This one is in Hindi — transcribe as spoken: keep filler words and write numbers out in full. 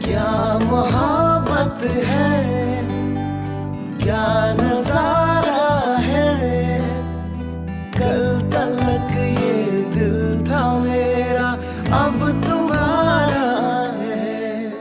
क्या मोहब्बत है, क्या नजारा है। कल तलक ये दिल था मेरा, अब तो